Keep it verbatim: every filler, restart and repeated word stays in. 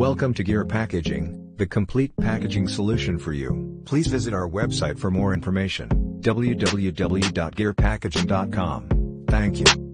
Welcome to Gear Packaging, the complete packaging solution for you. Please visit our website for more information, w w w dot gear packaging dot com. Thank you.